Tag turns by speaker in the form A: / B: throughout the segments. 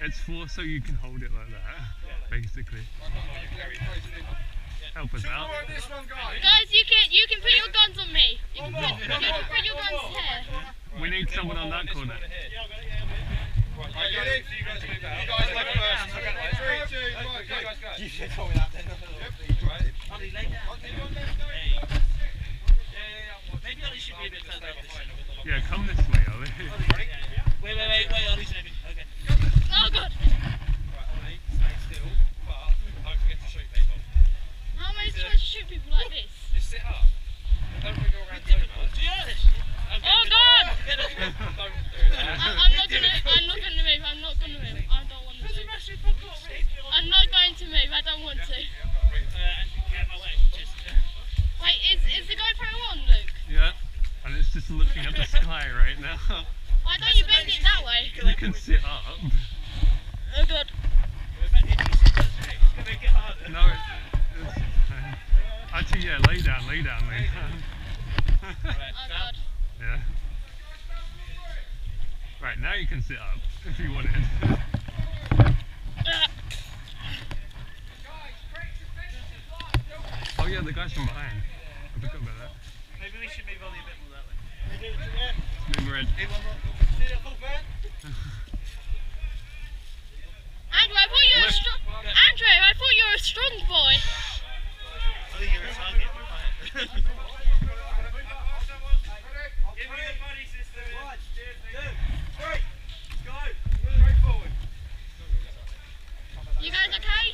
A: It's for so you can hold it like that, basically. Help us out.
B: Guys, you can put your guns on me. You can put your guns here.
A: We need someone on that corner.
C: Right, you guys move out. You guys left first. 3, 2, 1, go. You should have told me that then. Ollie, lay down. Maybe Ollie should be a bit further up this way.
A: Yeah, come this way, Ollie.
C: Wait, Ollie's moving. Okay.
B: Oh god!
C: Right, Ollie, stay still, but don't forget to shoot people.
B: How am I supposed to shoot people like this?
C: Just sit up. Don't go around too much.
B: Oh god!
C: Don't do that.
B: I'm not gonna move. I don't want to move. I'm not going to move. I don't want to. Wait, is the GoPro on, Luke?
A: Yeah, and it's just looking at the sky right now.
B: Why don't you bend it that way?
A: You can sit up.
B: Oh god.
A: No, it's actually, yeah, lay down.
B: Oh god.
A: Yeah. Right, now you can sit up if you wanted. Oh yeah, the guys from behind. I forgot about that.
C: Maybe we should move Ollie a bit more that way.
A: Move red.
B: Andrew, I thought you were a strong. Andrew, I thought you were a strong boy.
C: I think you're a target. Give me the buddy system. 1, 2, 3, go. Straight forward.
B: You guys okay?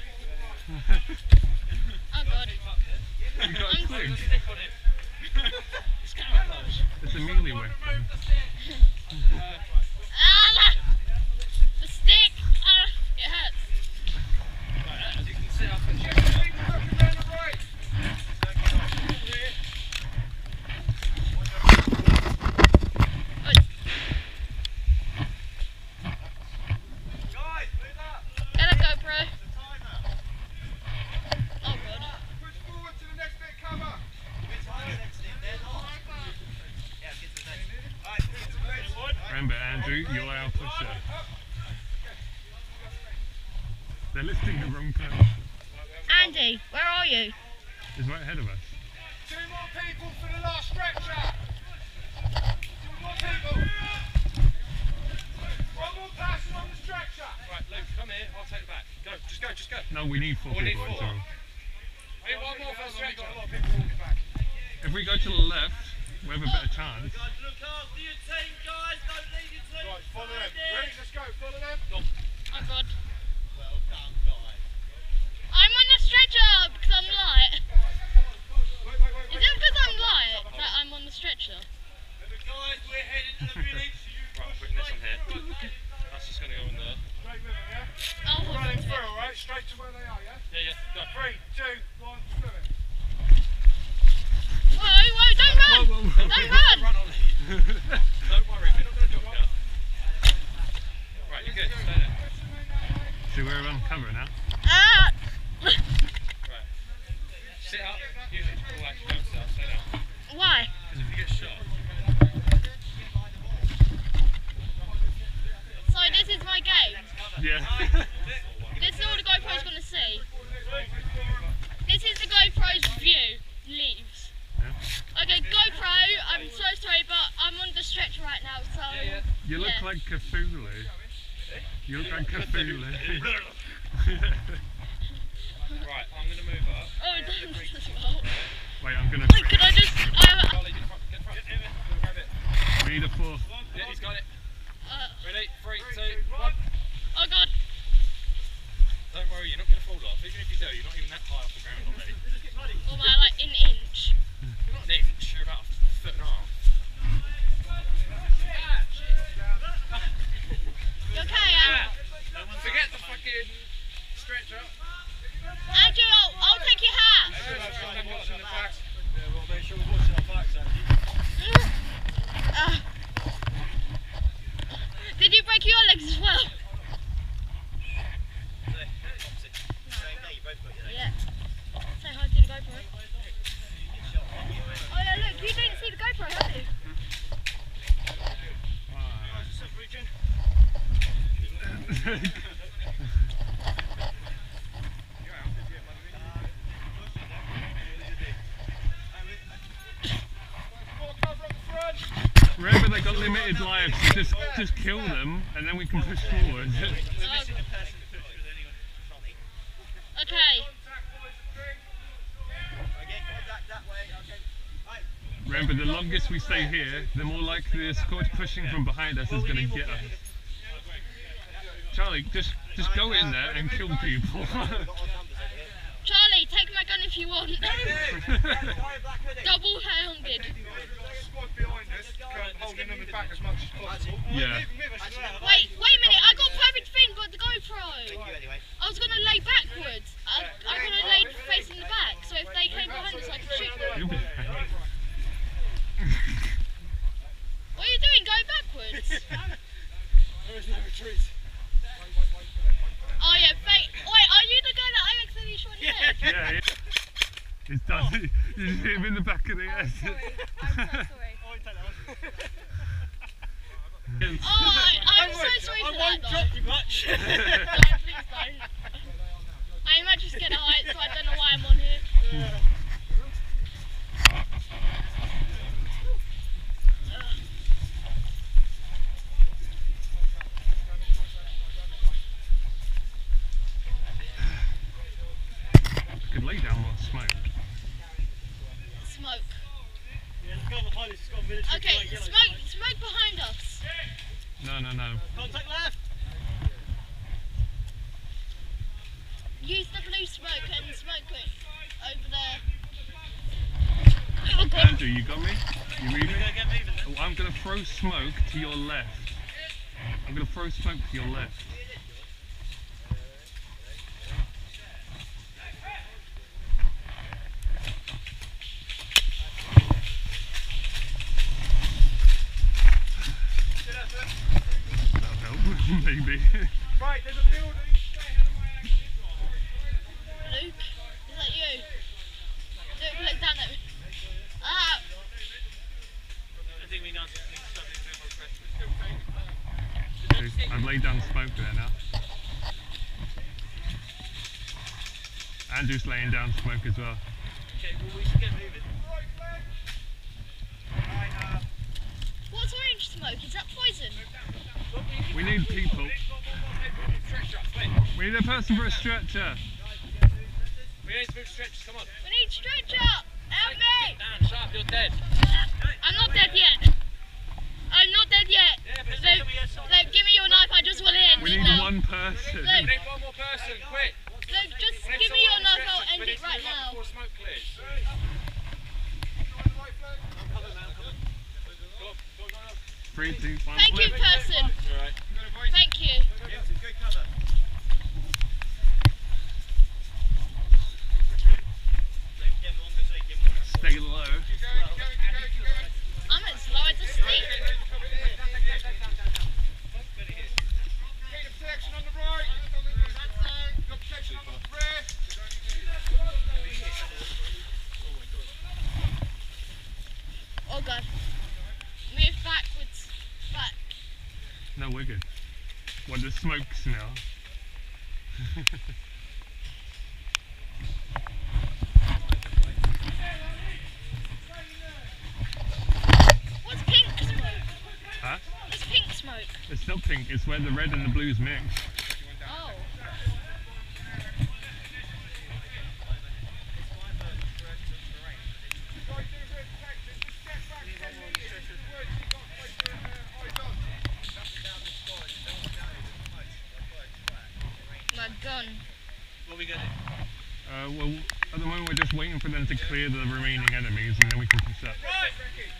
B: Oh god.
A: You got a twig.
C: Stick on him. It's camouflage.
A: It's a melee weapon.
B: The stick! It hurts.
C: Right, you can sit up and shoot. People looking down the right. Guys, move up.
B: Get a GoPro. Oh god.
C: Push forward to the next bit of cover.
A: Remember, Andrew, you're our pusher. They're lifting the wrong person.
B: Andy, where are you?
A: He's right ahead of us.
C: 2 more people for the last stretcher. 2 more people. 1 more person on the stretcher. Right, Luke, come here. I'll take it back. Go, just go.
A: No, we need 4
C: We need
A: people.
C: 4.
A: So
C: Hey, 1 more for the stretcher. A lot of people walking back.
A: if we go to the left, we have a better chance.
D: Look after your team, guys. Don't leave your team.
C: Right, follow them. Ready? Let's go. Follow them.
B: Oh god.
D: Well done, guys.
B: I'm on the stretcher because I'm light.
C: Wait.
B: Is it because I'm light that I'm on the stretcher?
D: Remember, guys, we're heading to the village.
C: Right, I'm putting this on here. That's just going to go in there. Straight with them, yeah?
B: I'll hold on
C: Running
B: to
C: through,
B: it.
C: alright? Straight to where they are, yeah?
D: Yeah. Go.
C: 3, 2, 1, through it.
B: Whoa, don't run! Don't run!
C: Run, Ollie. Don't worry, we're not going to drop you. Right, you're good. Stay there.
A: See, we're on cover now.
B: Ah!
C: Right. Sit up. You all actually don't sit up. Stay down.
B: Why?
C: Because if you get shot.
B: So this is my game.
A: Yeah.
B: This is all the GoPro's gonna see. This is the GoPro's view. Leaves.
A: Yeah.
B: Okay, GoPro, I'm so sorry, but I'm on the stretcher right now, so...
A: You look
B: yeah.
A: like Cthulhu. You look like Cthulhu.
C: Right, I'm going to move up.
B: Oh, it doesn't as well.
A: Wait, I'm gonna.
B: Wait, could I just...
C: Ollie, get front. Grab it.
A: We need a 4.
C: Yeah, he's got it. Ready? 3, 2, 1.
B: Oh god.
C: Don't worry, you're not going to fall off. Even if you do, you're not even that high off the ground already.
B: Or am I like an inch?
C: You're not an inch, you're about a foot and a half.
B: You okay,
C: Forget the fucking stretcher.
B: Andrew, I'll take your hat.
C: Watching the back.
D: Yeah, we'll make sure we're watching our backs, Andy.
B: Did you break your legs as well? Yeah. Say hi to the GoPro. Oh yeah, look, you didn't see the GoPro, have you?
A: just kill them and then we can push forward.
B: Okay.
A: Remember, the longest we stay here, the more likely the squad pushing from behind us is going to get us. Charlie, just go in there and kill people.
B: Charlie, take my gun if you want. Double-handed.
C: Squad behind us, holding them back as much as possible.
A: Yeah.
B: Wait a minute, I got a perfect thing, got the GoPro. I was going to lay backwards. I'm going to lay facing the back, so if they came behind us, I could shoot them. What are you doing? Go backwards.
C: There is no retreat.
B: Oh yeah, wait, are you the guy that I accidentally shot in the head?
A: Yeah. He's done. You just hit him in the back of the head.
B: I'm so sorry. I'm so sorry for that though.
D: Drop you much.
B: No, please don't. I'm actually scared of heights, so I don't know why I'm on here.
A: Could lay down more smoke.
B: Smoke.
D: Yeah, let's go behind us. It's got a military
B: Okay,
D: flag, yellow
B: smoke behind us.
A: No.
D: Contact left.
B: Use the blue smoke and smoke it over there. Oh god.
A: Andrew, you got me? You moving?
D: We're going to get moving then.
A: Oh, I'm going to throw smoke to your left. I'm going to throw smoke to your left. Maybe.
C: Right, there's a building.
B: Luke, is that you? Don't look down at me. Ah!
D: I think we need to stop doing more pressure.
A: I've laid down smoke there now. Andrew's laying down smoke as well.
D: Okay, well we should get moving.
B: What's orange smoke? Is that poison?
A: We need people. We need a person for a stretcher.
D: We need to move stretchers, come on.
B: We need stretcher! Help me!
D: Down, sharp, you're dead.
B: I'm not dead yet. I'm not dead yet.
D: Yeah, but
B: Luke, Luke, give me your knife. I just want to end
A: We
B: it
A: need
B: now.
A: one person.
B: Luke,
D: We need one more person, quick.
B: Luke, just give me your knife. I'll end it right now.
D: Before smoke clears. I'm coming, man, I'm coming. Go on.
A: 3, 2, 1.
B: Thank you, person.
D: Alright.
B: Thank you.
C: Good cover.
A: Stay low.
B: I'm as low as a snake.
C: Protection on the right. Got protection on the rear.
B: Oh god. Move backwards. Back.
A: No, we're good. What, the smoke's now?
B: What's pink smoke?
A: Huh?
B: What's pink smoke?
A: It's not pink, it's where the red and the blues mix.
B: Oh. My gun.
D: What are we going to do?
A: Well, at the moment we're just waiting for them to clear the remaining enemies and then we can push up.
D: Right!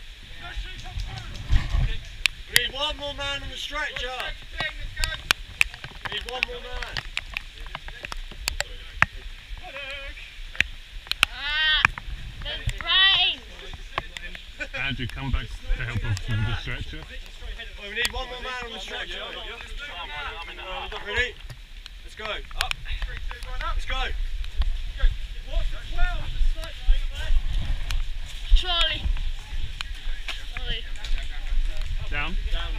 D: We need one more man on the stretcher! We need one more man!
B: Ah! The brain!
A: Andrew, come back to help us with the stretcher.
D: Oh, we need one more man on the stretcher. Ready? Let's go. Up. Let's go. What's the 12? The sniper ain't there.
B: Charlie. Ollie.
A: Down.
D: Down.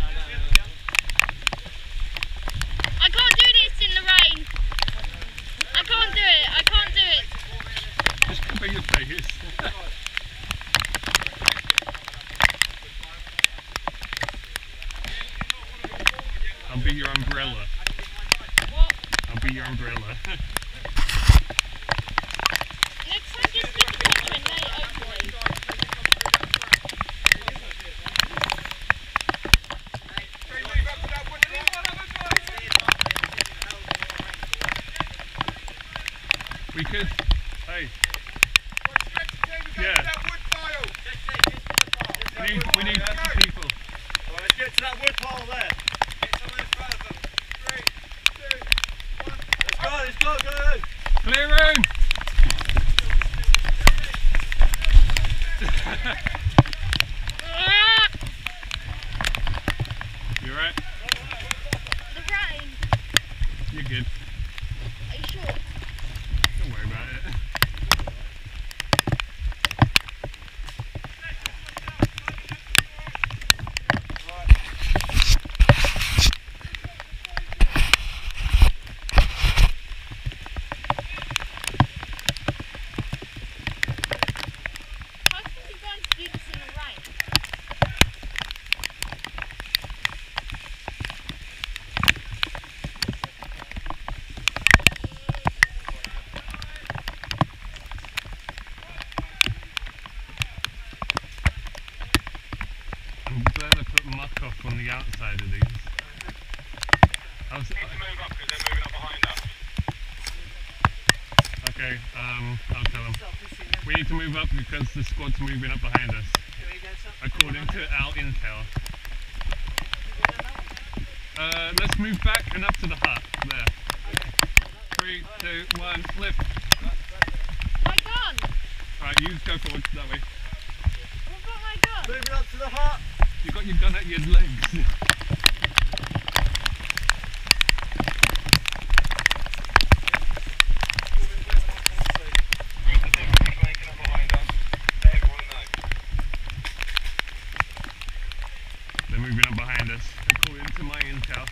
B: I can't do this in the rain. I can't do it. I can't do it.
A: Just cover your face. I'll be your umbrella.
B: What?
A: I'll be your umbrella.
B: Next time, just keep the picture and lay it over me.
A: We could. Hey. Yeah. We need people.
D: Alright, let's get to that wood pile there. Get someone in front of them. 3, 2, 1. Let's go, go.
A: Clear room! You alright?
B: The rain.
A: You're good.
B: Are you sure?
A: Don't worry about it.
B: How can you guys do this in the rain?
A: I'm going to put muck off on the outside of these.
C: Need to move up because they're moving up behind us.
A: Okay, I'll tell them. We need to move up because the squad's moving up behind us, according to our intel. Let's move back and up to the hut. There. 3, 2, 1, lift.
B: My gun!
A: Right, you go forward that way.
B: I've got my gun!
D: Moving up to the hut.
A: You got your gun at your legs. They're moving up behind us, according to my intel.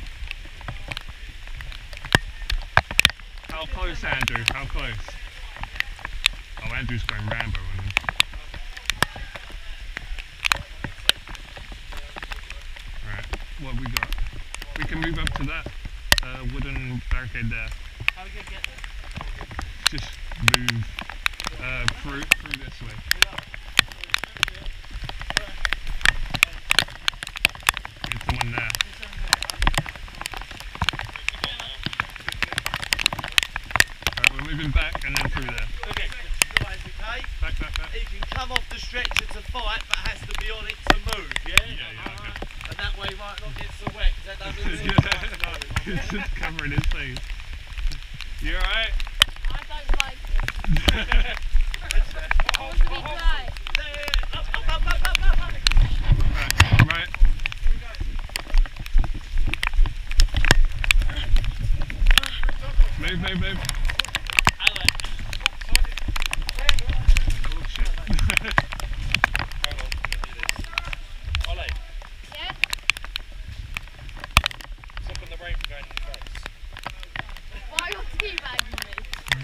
A: How close, Andrew? How close? Oh, Andrew's going Rambo on them. Right, what have we got? We can move up to that wooden barricade there.
B: How are we going to get there?
A: Just move through this way. There's someone there. Right, we're moving back and then through there.
D: Okay, guys, okay?
A: Back.
D: He can come off the stretcher to fight, but has to be on it to move, yeah?
A: Yeah, okay.
D: And that way he might not get so wet, because that doesn't really
A: He's just covering his face. You alright?
B: I don't like this. I want to be dry.
D: Up.
A: Right. Move. Oh shit.
D: Ollie,
B: Yeah?
D: stopping the rain from going in the face.
B: Why are you teabagging me?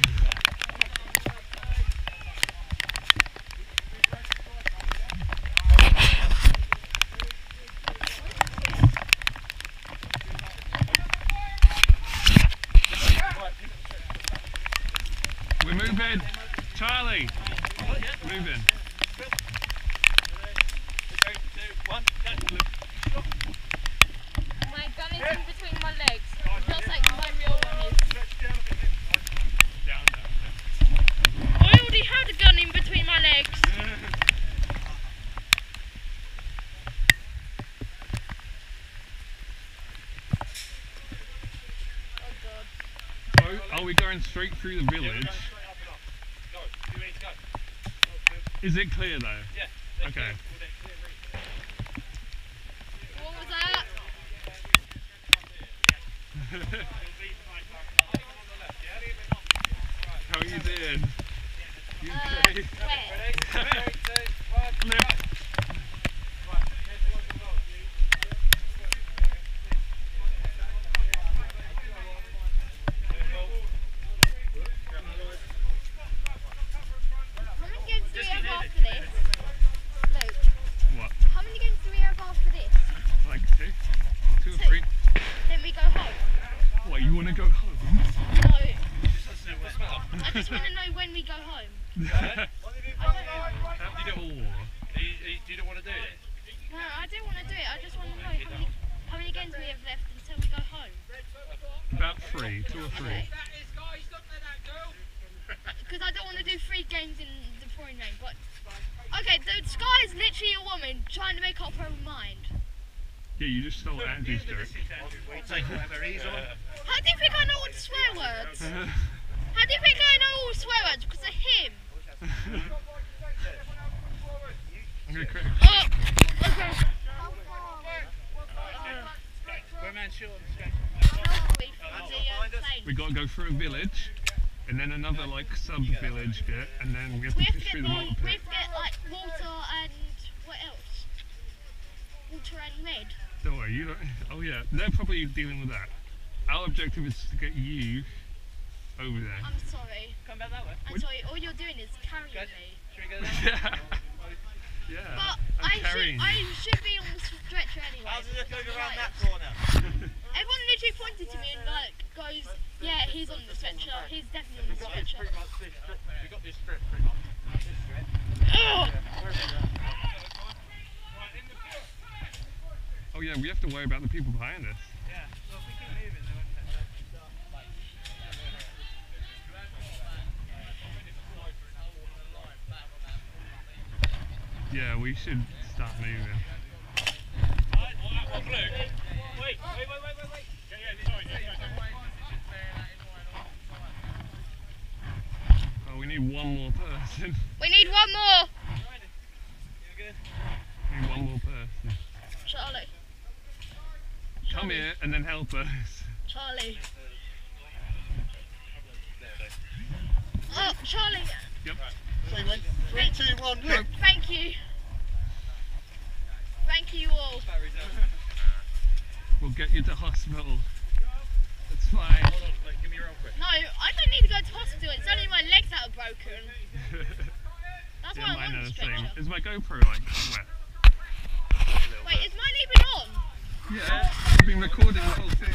A: We're moving. Charlie. Moving.
D: 3, 2, 1, go.
B: My gun is in between my legs, just like my real one is.
A: Down.
B: I already had a gun in between my legs. Oh god.
A: So, are we going straight through the village?
D: Go. You ready to go?
A: Is it clear though?
D: Yeah.
A: Okay.
B: What was that?
A: How are you doing? You okay?
B: Wet.
A: Lift.
B: How many games do we have after this? Luke,
A: What?
B: how many games do we have after this?
A: Like 2? 2 or 3?
B: I just want to know when we go home.
A: You
D: don't want to do it?
B: No, I do want to do it. I just want to know how many games we have left until we go home.
A: About 3, 2 or 3.
B: Okay. Because I don't want to do 3 games in the pouring rain, but... Okay, the Sky is literally a woman trying to make up her mind.
A: Yeah, you just stole Andrew's joke.
B: How do you think I know all the swear words? How do you think I know all the swear words? Because of him.
A: I'm going to correct.
B: Oh, okay.
A: We got to go through a village, and then another like sub-village bit, and then we have to push through the water
B: We
A: pit.
B: have to get like water and what else? Water and red.
A: Don't worry, you don't. Oh yeah, they're probably dealing with that. Our objective is to get you over there.
B: I'm sorry.
D: Come back that way.
B: I'm sorry. All you're doing is carrying me.
D: Should we go there?
A: Yeah.
B: But
A: I'm carrying you.
B: I should be on the stretcher anyway.
C: How's it look over around that corner?
B: Everyone literally pointed to me and like goes, yeah, he's on the stretcher. He's definitely on the stretcher.
C: We got this strip pretty much.
B: Ugh.
A: Oh yeah, we have to worry about the people behind us.
D: Yeah. Well, if we keep moving, they won't catch up.
A: Yeah, we should start moving.
D: Wait.
A: Oh, we need one more person.
B: We need one more.
A: We need one more person.
B: Charlie.
A: Come here and then help us.
B: Charlie. Oh, Charlie.
A: Yep.
C: Say when? 3, 2, 1, look.
B: Thank you. Thank you all.
A: We'll get you to hospital. It's fine.
C: Give me your own quick.
B: No, I don't need to go to hospital. It's only my legs that are broken. That's
A: Yeah,
B: why
A: mine
B: I'm on
A: are
B: the
A: the same.
B: stretcher.
A: Is my GoPro like wet?
B: Wait, is mine even on?
A: Yeah, I've been recording the whole thing.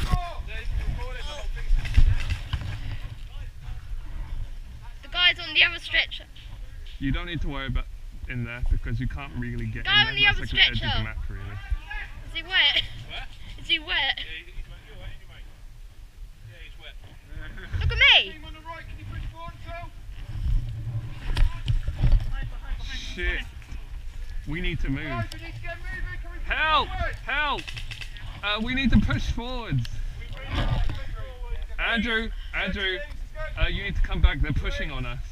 B: The guy's on the other stretcher.
A: You don't need to worry about in there because you can't really get
B: Go
A: in
B: on
A: there.
B: the
A: That's
B: other
A: like the edge of
B: stretcher.
A: the map, really.
B: Is he wet? Is he wet? Look at me.
C: On the right, can you push forward, Phil?
A: Shit. We need to move.
C: Guys, we need to get moving. Can we push
A: Help!
C: forward?
A: Help! We need to push forwards. Andrew, you need to come back. They're pushing on us.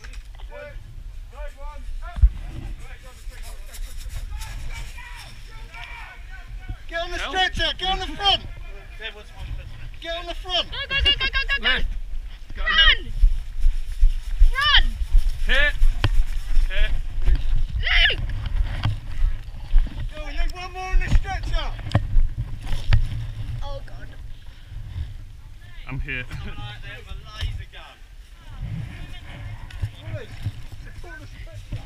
C: Get on the
A: Help.
C: stretcher, get on the front. Get on the front.
B: Go, go, go, go, go, go,
A: Left.
B: go.
A: Go,
B: Run! Run!
A: Hit. Hit.
B: Luke!
C: Go, we need one more on the stretcher.
B: Oh God.
A: I'm here.
C: Ollie, support the stretcher.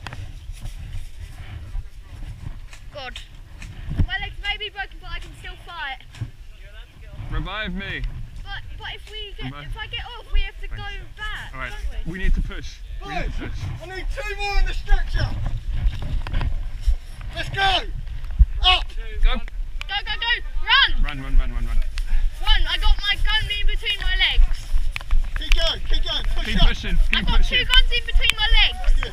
B: God. My legs may be broken, but I can still fight.
A: Revive me.
B: But if
A: Bye.
B: I get off, we have to go
A: Thanks.
B: back,
A: All right.
B: don't we?
A: We need to push. We need
C: Boys,
A: to push.
C: I need 2 more on the stretcher. Let's go. Up.
A: Go.
B: Go, go, go! Run!
A: Run, run, run, run, run.
B: Run! I got my gun in between my legs.
C: Keep going, keep going. Push
A: Keep
C: up.
A: pushing.
B: I
A: Keep
B: got 2
A: pushing.
B: guns in between my legs.
C: Good.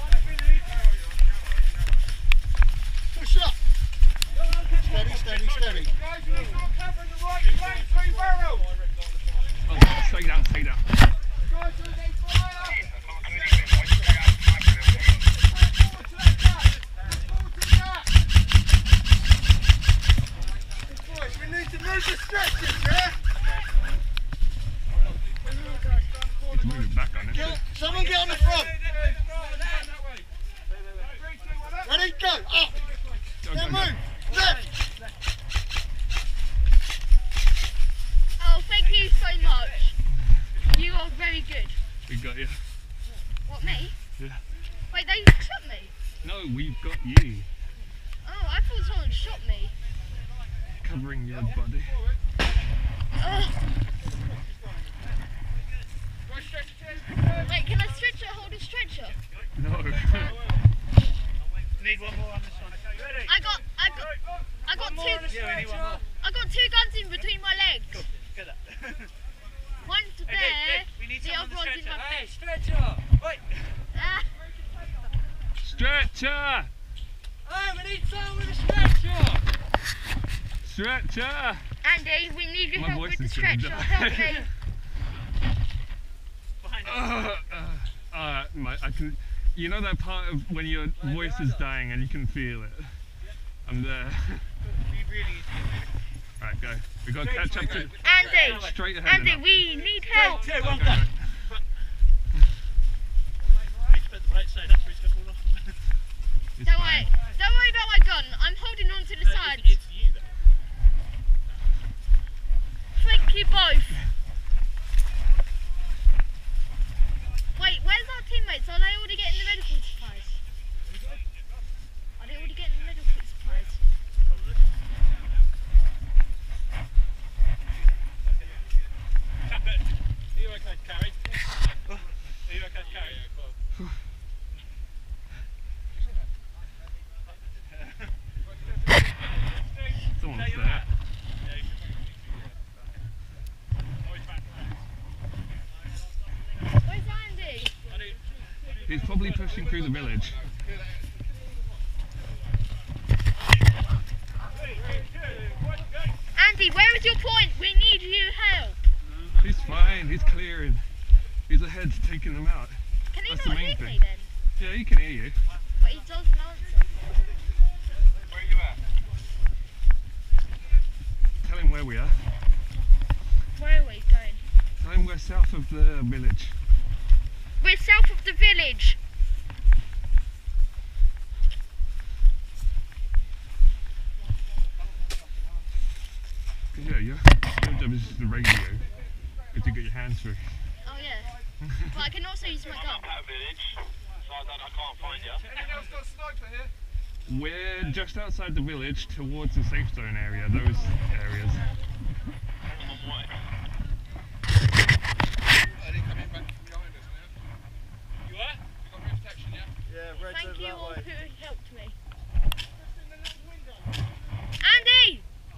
C: Push up. Steady, steady, steady. Guys, you need to cover in the right flank, 3 barrels.
A: Oh, stay down, stay down.
C: Guys, you need fire. Boys, we need to move the stretchers, yeah?
A: Need to move it back on it.
C: Someone get on the front. Ready, go, up.
A: Go,
C: Then
A: go, go.
C: move, left.
B: Oh, thank you so much. You are very good.
A: We got you.
B: What, me?
A: Yeah.
B: Wait, they shot me?
A: No, we've got you.
B: Oh, I thought someone shot me.
A: Covering your body.
B: Oh. Wait, can I stretch it
A: Stretcher!
D: Oh, we need someone with a stretcher!
A: Stretcher!
B: Andy, we need your
A: My
B: help
A: voice
B: with the
A: is gonna
B: stretcher.
A: die.
B: Help me.
A: I can. You know that part of when your voice is dying and you can feel it. I'm there. Right, go. We got to catch up to.
B: Andy,
A: Straight ahead.
B: Andy, we need help.
D: Two, one,
A: Okay,
D: go.
A: right. It's
B: Don't
A: fine.
B: worry about my gun. I'm holding on to the sides.
D: It's you then.
B: Thank you both. Wait, where's our teammates? Are they already getting the medical supplies? Are they already getting the medical supplies?
D: Are you okay, Carrie? Are you okay, Carrie?
A: Someone's there.
B: Where's Andy?
A: He's probably pushing through the village.
B: Andy, where is your point? We need you help.
A: He's fine. He's clearing. He's ahead, taking them out.
B: Can he
A: That's the
B: not
A: main
B: hear
A: thing.
B: me then?
A: Yeah, he can hear you.
B: But he doesn't answer.
C: Where are you at?
A: Tell him where we are.
B: Where are we going?
A: Tell him we're south of the village.
B: We're south of the village.
A: Yeah, your job is just the radio. You have to get your hands through.
B: Oh yeah. But I can also use my gun.
C: That village, so I can't find you. Anyone else got a sniper here?
A: We're just outside the village towards the safe zone area, those areas.
D: You are? Yeah, red's
B: Thank
D: over
B: you
D: that
B: all
D: way.
B: who helped me. Andy!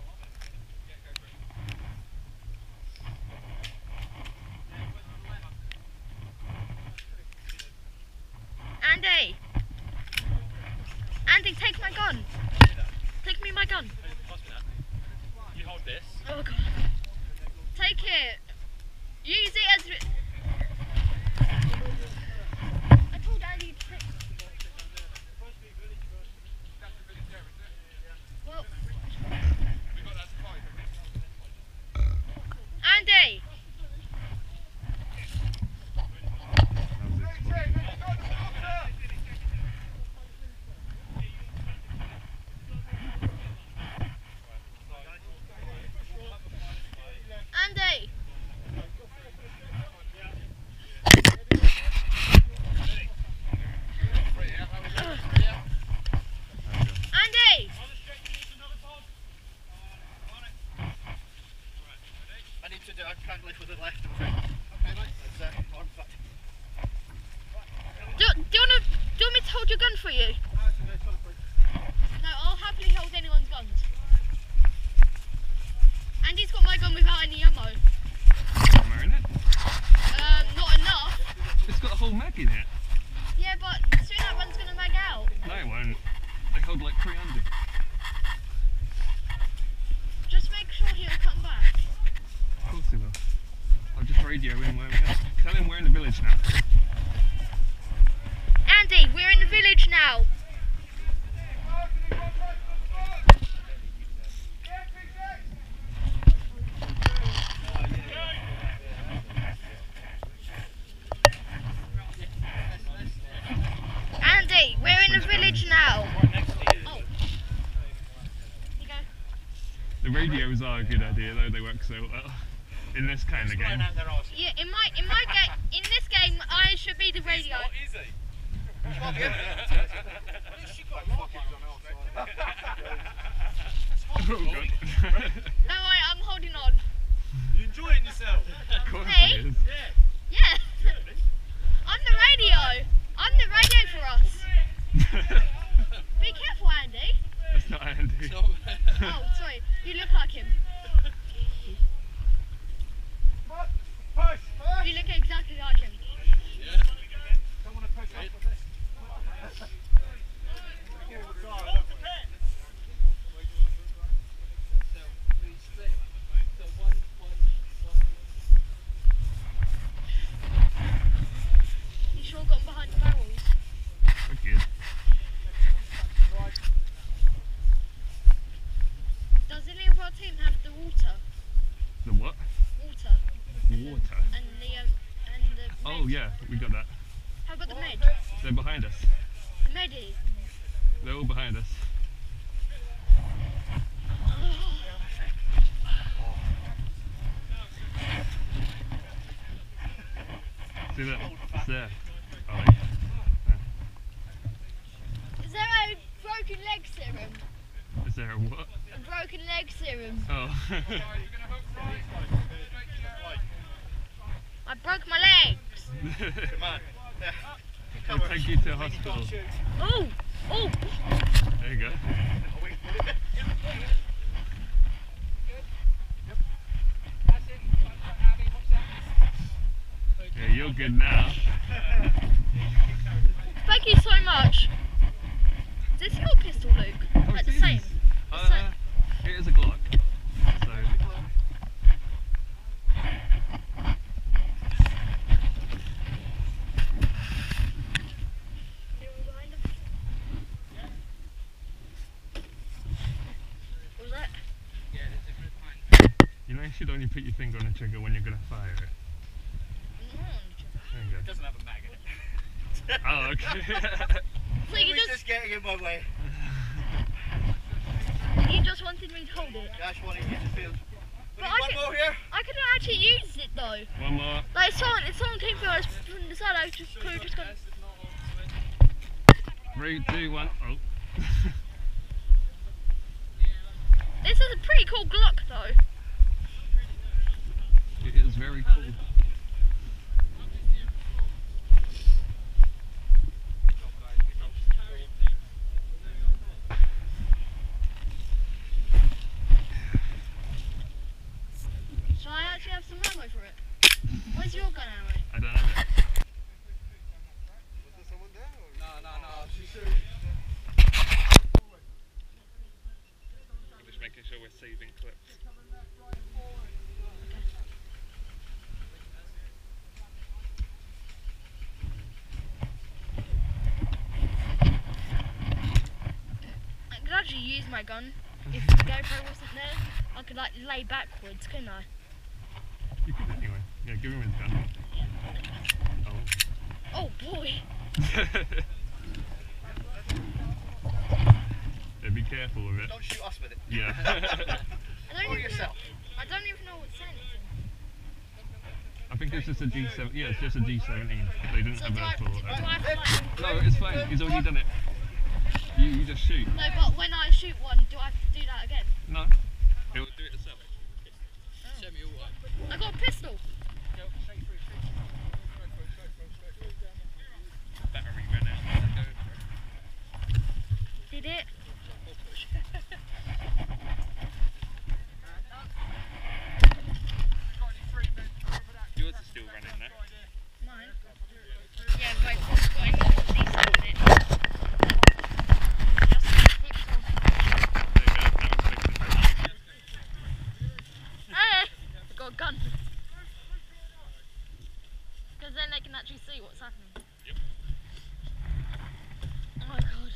B: Andy! Andy, take my gun. Take me my gun.
D: You hold this.
B: Oh god. Take it. Use it as... I told Andy to take... Well... Andy! Andy! Andy!
D: I need to do, I can't lift with the left. Okay, mate. That's arm back.
B: Do you want me to hold your gun for you? No, I'll happily hold anyone's guns. Andy's got my gun without any ammo.
A: Ammo in it?
B: Not enough.
A: It's got a whole mag in it.
B: Yeah, but soon that one's gonna mag out.
A: No, it won't. They hold like 300.
B: Just make sure he'll come back.
A: Of course he will. I'll just radio in where we are. Tell him we're in the village now.
B: Andy, we're in the village now. Andy, we're in the village now. Oh. Here you go.
A: The radios are a good idea though, they work so well. In this kind of game.
B: Yeah, in this game, I should be the radio.
C: Easy.
A: Oh god.
B: No, I'm holding on.
D: You enjoying yourself?
A: Of course
B: Hey?
A: it is.
B: Yeah. I'm the radio. I'm the radio for us. Be careful, Andy.
A: That's not Andy.
B: Oh, sorry. You look like him. You look exactly like him.
A: water.
B: And the
A: Oh yeah, we got that.
B: How about the med?
A: They're behind us.
B: The med is.
A: They're all behind us. See that? It's there. Ollie.
B: Is there a broken leg serum?
A: Is there a what?
B: A broken leg serum.
A: Oh.
B: I broke my legs.
C: Come on. Yeah.
A: I'll take you to the hospital.
B: Oh! Oh!
A: There you go. Yeah, you're good now.
B: Thank you so much. Is this your pistol, Luke? Like the same?
A: It is a Glock. So.
B: What was that?
A: You know you should only put your finger on the trigger when you're going to fire it. There you go.
C: It doesn't have a mag in it.
A: Oh, okay.
B: So you
C: just getting in my way.
B: You just wanted me to hold it.
C: Dash one in the field.
B: But
C: One more here.
B: I could actually use it though.
A: One more.
B: Like if someone came through us from the side, I could have just gone.
A: 3, 2, 1. Oh.
B: This is a pretty cool Glock though.
A: It is very cool.
B: Shall I actually have some ammo for it? Where's your gun ammo?
A: I don't have it.
C: No.
A: I'm just making sure we're saving clips.
B: I could actually use my gun. If the GoPro wasn't there, I could like lay backwards, couldn't I?
A: You could anyway. Yeah, give him his gun. Oh.
B: Oh boy!
A: Yeah, be careful with it.
C: Don't shoot us with it.
A: Yeah.
C: Or yourself.
B: I don't even know what saying it's in.
A: I think it's just a G7. Yeah, it's just a G17. They didn't
B: So
A: have
B: do I
A: a full.
B: have to like...
A: No, it's fine. He's already done it. You just shoot.
B: No, but when I shoot one, do I have to do that again?
A: No. It will do it itself.
B: I got a pistol.
A: Battery ran out.
B: Did it?
A: Yours is still running now.
B: Mine? Yeah, but it's got any more diesel in it. Just like pistol. Hey! I've got a gun. Because then they can actually see what's happening.
A: Yep.
B: Oh my god.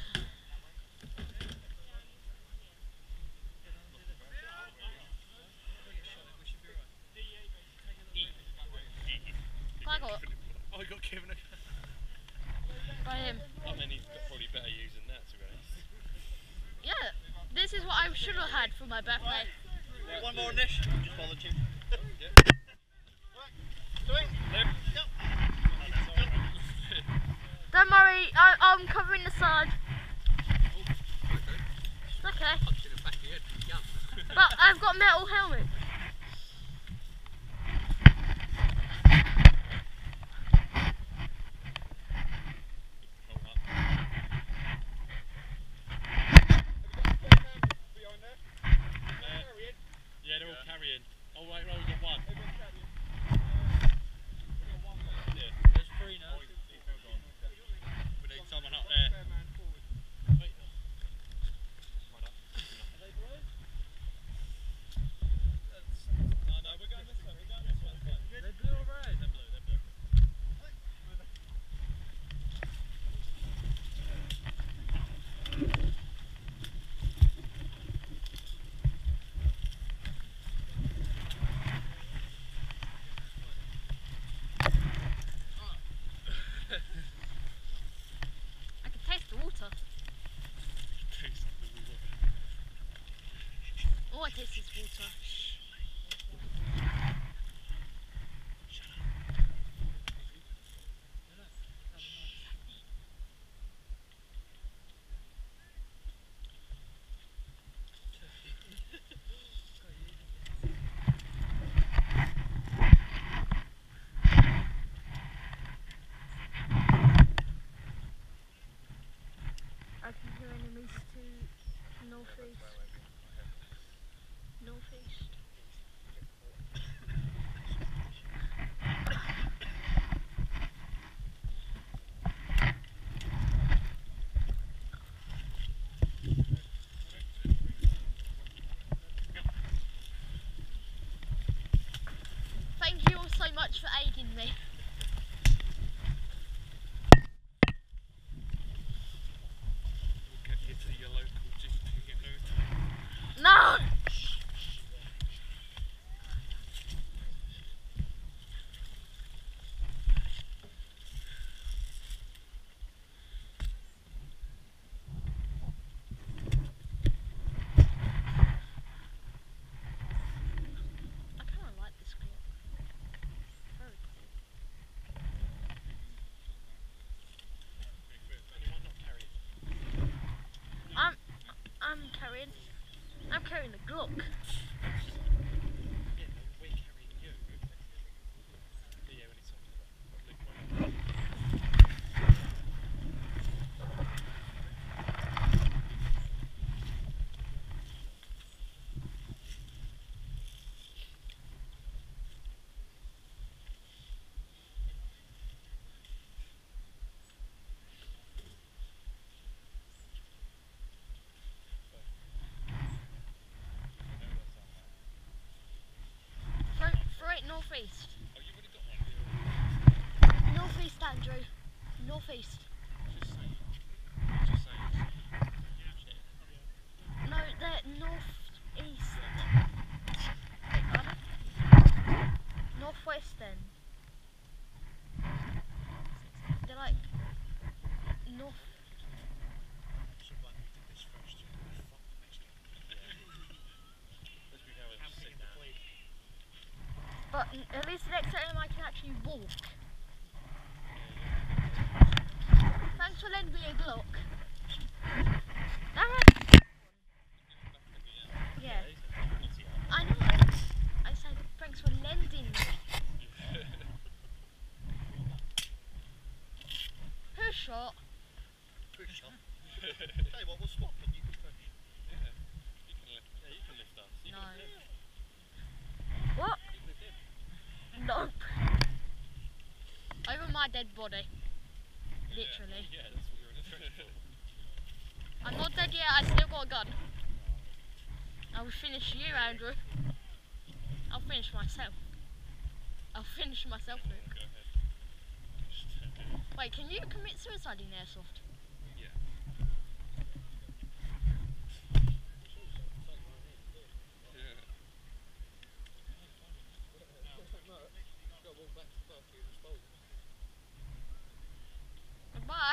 B: I got
D: I got given a...
B: by him.
D: I mean, he's probably better using that, to be honest.
B: Yeah, this is what I should have had for my birthday.
C: One more niche. Just volunteer.
B: Don't worry, I'm covering the side. It's okay. But I've got metal helmet.
D: Yeah, they're all carrying. Oh, wait, no, we've got one. Yeah, there's 3 now. We need someone up there. Wait.
B: can't taste this water. I can hear enemies to northeast. Northeast. Thank you all so much for aiding me. No! I kind of like this clip. Very cool. I'm carrying a Glock. Northeast.
A: Oh, you've already got one?
B: Northeast, Andrew. Northeast.
A: Just say.
B: No, they're northeast. Northwest then. They're like north. But at least the next time I can actually walk. Thanks for lending me a Glock. Yeah. I know. I said thanks for lending me. Who shot?
C: Push shot. Tell you what, we'll swap and you can push.
A: Yeah, you can lift us.
B: No. What? Nope. Over my dead body. Literally.
A: Yeah, that's what you're in the trench for.
B: I'm not dead yet, I still got a gun. I will finish you, Andrew. I'll finish myself. I'll finish myself, Luke.
A: Go ahead.
B: Wait, can you commit suicide in Airsoft?
A: Yeah.
B: Goodbye.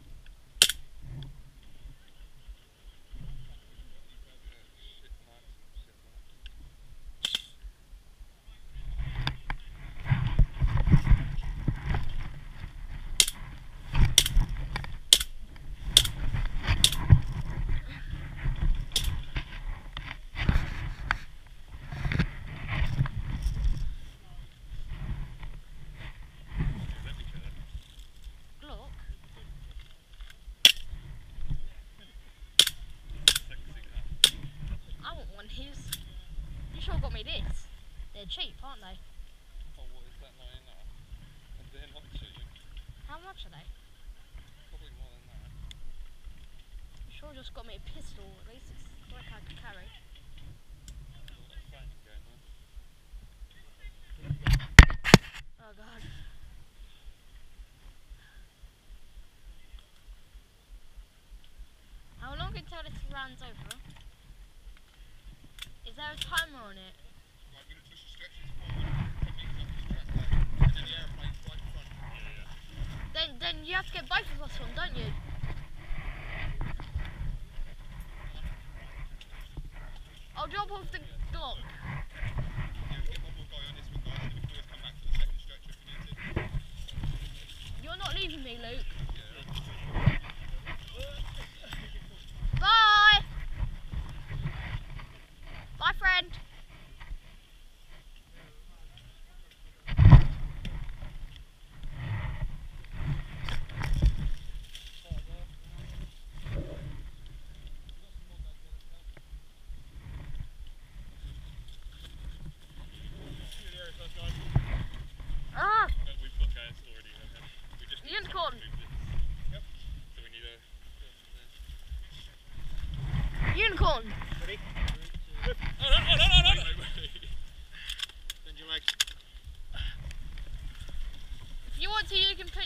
B: You sure got me this. They're cheap, aren't they?
A: Oh, what is that? Not enough. And they're not cheap.
B: How much are they?
A: Probably more than that.
B: You sure just got me a pistol, at least it's like I could carry. Oh god. How long until this round's over? Is there a timer on it?
C: I'm going to push the stretchers forward, probably up this track there, and then the aeroplane's right in front.
B: Then you have to get both of us on, don't you? I'll drop off the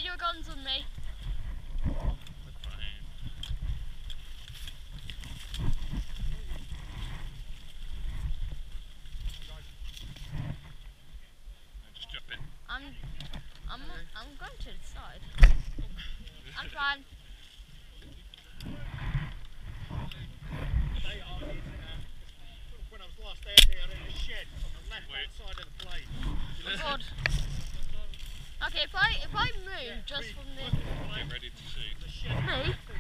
B: your guns on me.
A: Just jump in.
B: I'm going to the side. I'm fine.
D: When I was last out there in the shed on the left hand side of the blade.
B: Oh God. Okay, if I move just from the...
A: Get ready to shoot.
B: Me?